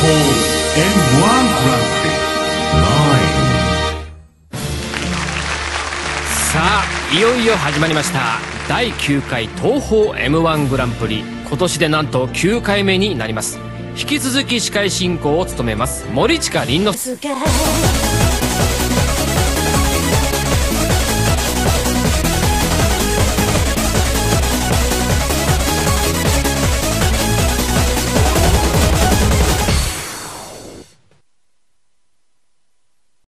さあいよいよ始まりました第9回東宝 M1 グランプリ。今年でなんと9回目になります。引き続き司会進行を務めます森近凛之介。